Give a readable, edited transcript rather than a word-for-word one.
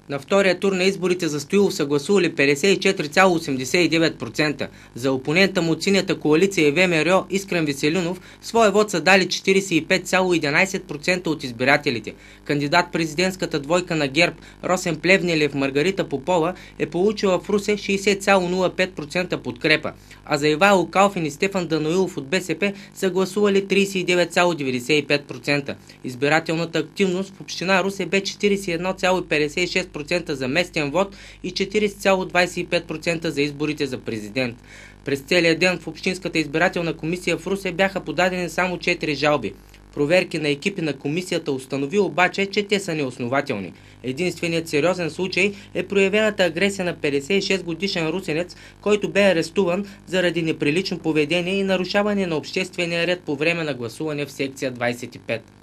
На втория тур на изборите за Стоилов са гласували 54,89%. За опонента му от синята коалиция и ВМРО Искрен Веселинов своя вод са дали 45,11% от избирателите. Кандидат президентската двойка на ГЕРБ Росен Плевнелиев Маргарита Попова е получила в Русе 60,05% подкрепа, а за Ивайло Калфин и Стефан Даноилов от БСП са гласували 39,95%. Избирателната активност в община Русе бе 41,56% за местен вод и 40,25% за изборите за президент. През целия ден в Общинската избирателна комисия в Русе бяха подадени само 4 жалби. Проверки на екипи на комисията установи обаче, че те са неоснователни. Единственият сериозен случай е проявената агресия на 56-годишен русенец, който бе арестуван заради неприлично поведение и нарушаване на обществения ред по време на гласуване в секция 25.